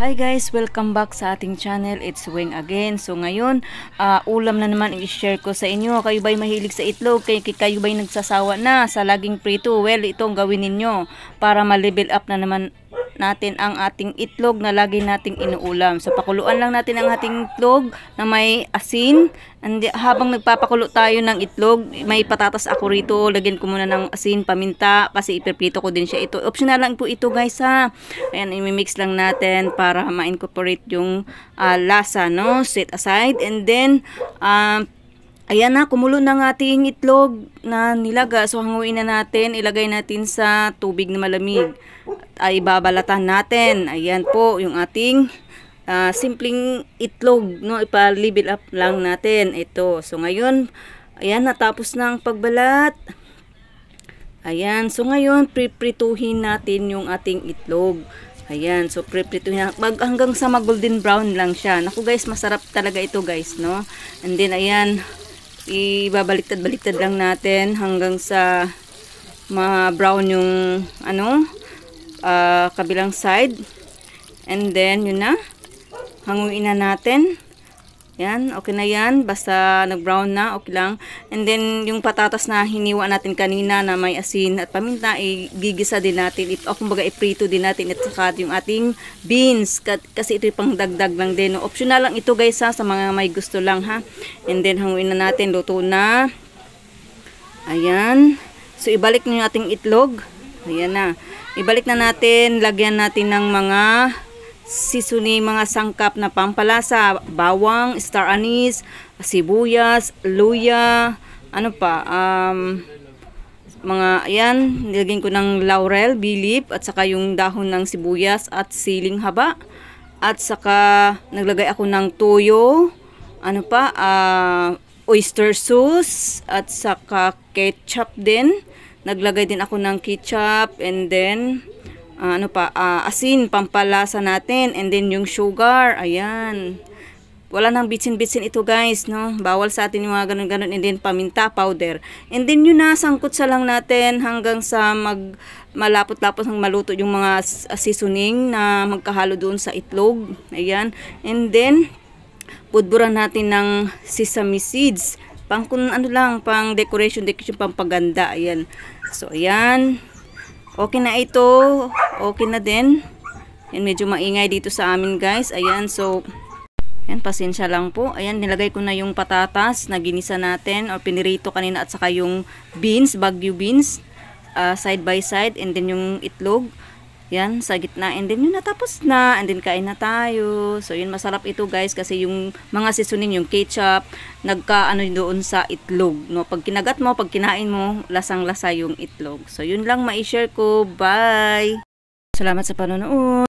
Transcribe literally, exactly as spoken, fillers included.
Hi guys, welcome back sa ating channel. It's Weng again. So ngayon, uh, ulam na naman i-share ko sa inyo. Kayo ba'y mahilig sa itlog? Kayo, kayo ba'y nagsasawa na sa laging prito? Well, itong gawin ninyo para ma-level up na naman natin ang ating itlog na lagi nating inuulam. So pakuluan lang natin ang ating itlog na may asin. And habang nagpapakulo tayo ng itlog, may patatas ako rito. Lagyan ko muna ng asin, paminta, kasi ipiprito ko din siya. Ito optional lang po ito guys ha. Ayan, i-mix lang natin para ma-incorporate yung uh, lasa, no? Set aside. And then um, ayan na, kumulo ng ating itlog na nilaga. So hanguin na natin, ilagay natin sa tubig na malamig. Ay babalatan natin. Ayan po yung ating uh, simpleng itlog, no? Ipa-level up lang natin ito. So ngayon, ayan, natapos na ang pagbalat. Ayan, so ngayon priprituhin natin yung ating itlog. Ayan, so priprituhin mag hanggang sa mag golden brown lang siya. Naku guys, masarap talaga ito guys, no? And then ayan, ibabaliktad-baliktad lang natin hanggang sa ma-brown yung ano, uh, kabilang side. And then yun na, hanguin na natin. Yan, okay na yan, basta nag-brown na, okay lang. And then yung patatas na hiniwa natin kanina na may asin at paminta, igigisa din natin ito, o kumbaga iprito din natin at saka yung ating beans, kasi ito pang dagdag lang din, no? Optional lang ito guys ha, sa mga may gusto lang ha. And then hanguin na natin, luto na. Ayan, so ibalik nyo yung ating itlog. Ayan na, ibalik na natin, lagyan natin ng mga seasoning, mga sangkap na pampalasa, bawang, star anise, sibuyas, luya, ano pa, um, mga, ayan, nilagyan ko ng laurel, bay leaf, at saka yung dahon ng sibuyas at siling haba, at saka naglagay ako ng toyo, ano pa, uh, oyster sauce, at saka ketchup din, naglagay din ako ng ketchup, and then Uh, ano pa, uh, asin, pampalasa natin, and then yung sugar, ayan. Wala nang bitsin-bitsin ito guys, no? Bawal sa atin yung mga ganun-ganun, and then paminta powder. And then yun na, sangkot sa lang natin hanggang sa mag malapot-lapot ng maluto yung mga seasoning na magkahalo doon sa itlog. Ayan. And then, pudburan natin ng sesame seeds. Pang kung ano lang, pang decoration, decoration, pang paganda. Ayan. So, ayan. Okay na ito. Okay na din. Yan, medyo maingay dito sa amin guys. Ayan, so yan, pasensya lang po. Ayan, nilagay ko na yung patatas na ginisa natin o pinirito kanina at saka yung beans, bagyo beans, uh, side by side, and then yung itlog. Yan, sa gitna, and then yun natapos na, and then kain na tayo. So yun, masarap ito guys kasi yung mga seasoning, yung ketchup, nagka ano doon sa itlog, no? Pag kinagat mo, pag kinain mo, lasang-lasa yung itlog. So yun lang ma-share ko. Bye! Salamat sa panonood!